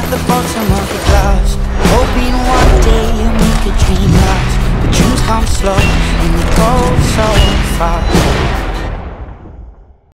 the bottom of the glass, hoping one day you'll make a dream last. But dreams come slow and they go so